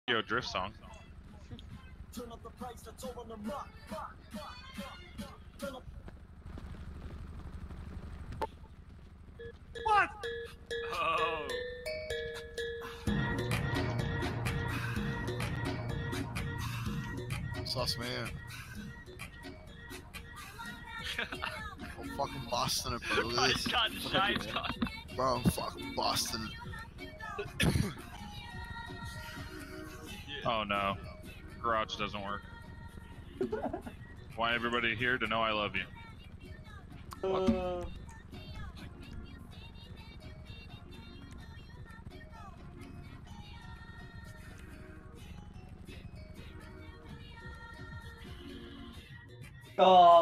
Yo, drift song. What? Oh. Sus man. I'm fucking busting it, bro. Look at He's this. got shines on. Bro, I'm fucking busting it. Oh no, garage doesn't work. Want everybody here to know I love you. Oh.